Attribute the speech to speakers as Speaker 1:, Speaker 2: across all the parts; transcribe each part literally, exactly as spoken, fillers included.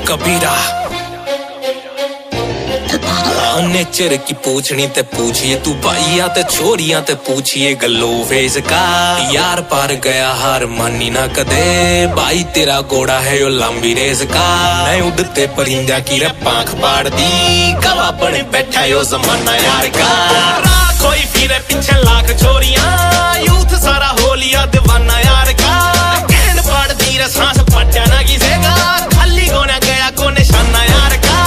Speaker 1: कबीरा nature की पूछनी ते पूछिए तू भाइया ते छोरियां ते पूछिए गलो फेस का यार पार गया हार मानी ना कदे भाई तेरा घोड़ा है यो लंबी रेस का मैं उड़ते परिंदा की रे पांख पाड़ दी गवा बने बैठा यो जमाना यार का कोई फिरे पीछे लाख छोरियां यूथ सारा हो लिया दीवाना यार का कैंड पाड़ दी रे सांस पट्टा ना किसेगा खाली कोने गया को निशाना यार का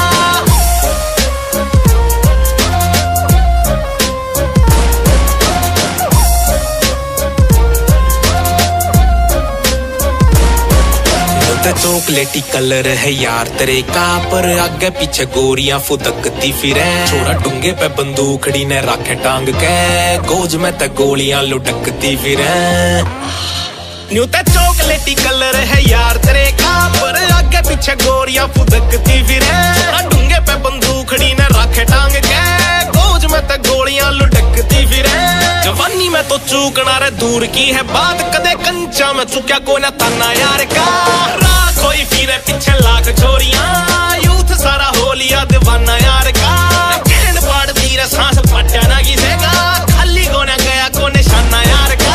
Speaker 1: चॉकलेटी कलर है यार तेरे का पर आगे पीछे गोरियां फुदकती फिरे छोरा डूंगे पे बंदूकड़ी ने रखे टांग के गोज में ते गोलियां लुढ़कती फिरे न्यू ते चॉकलेटी कलर है यार तेरे का पर आगे पीछे गोरियां फुदकती फिरे छोरा डूंगे पे बंदूकड़ी ने रखे टांग के गोज में ते गोलियां लुढ़कती फिरे जवानी में तो चूकना रे दूर की है बात कदे कंचा में चुक्या कोई ना ताना यार का कोई फिरे पीछे लाख छोरियां यूथ सारा हो लिया दीवाना यार का कैंड पाड़ दी रे सांस पट्टा ना किसेगा खाली कोने गया को निशाना यार का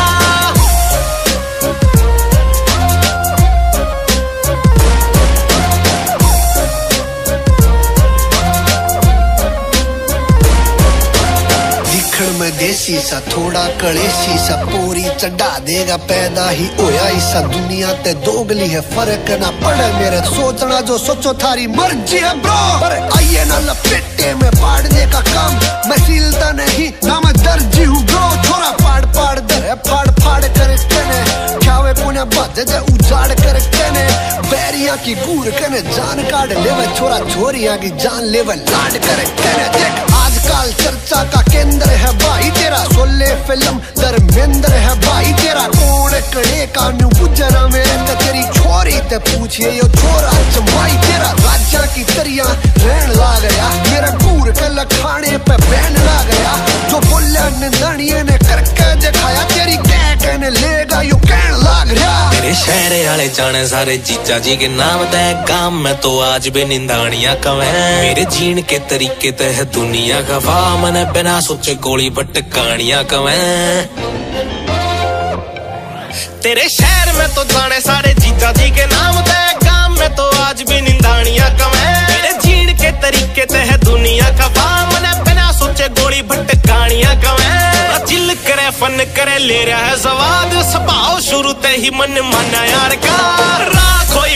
Speaker 2: में देसी सा थोड़ा कलेसी सा पूरी चढ़ा देगा पैदा ही होया इसा दुनिया ते दोगली है फर्क ना पड़े मेरे सोचना जो सोचो थारी मर्जी है ब्रो पर आइए ना लपेटे में पाड़ने का काम मैं सीलता नहीं ना मैं दर्जी हूँ ब्रो छोरा पाड़ पाड़ दर फाड़ फाड़ कर कने ख्यावे पुण्य बज जे उजाड़ कर कने बैरिया की गूर कने जान काट लेवे छोरा छोरिया की जान लेवे लाड कर कने देख आजकल चर्चा का केंद्र है भाई तेरा सोले फिल्म धर्मेंद्र है भाई तेरा कौन कड़े का न्यू गुजरा मेरे ते तेरी छोरी ते पूछिए यो छोरा जमाई तेरा राजा की तरिया रहन ला गया मेरे पूर के लखाने पे बहन ला गया जो बोलिया निंदनिये ने करके दिखाया तेरी कह कहने लेगा यो कहन लाग रहा
Speaker 1: तेरे शहर वाले जाने सारे जीजा जी के नाम दे काम में तो आज भी निंदानियां कवे मेरे जीन के तरीके ते है दुनिया का वाह मने बिना सोचे गोली भटकानियां कवे तेरे शहर में तो जाने सारे जीजा जी के नाम दे काम में तो आज भी निंदानियां कवे मेरे जीन के तरीके ते है दुनिया का वाह मने बिना सोचे गोली भटकानियां कवे चिल करे फन करे ले रहा है सवाद स्वभाव शुरू ते ही मन माना यार का कोई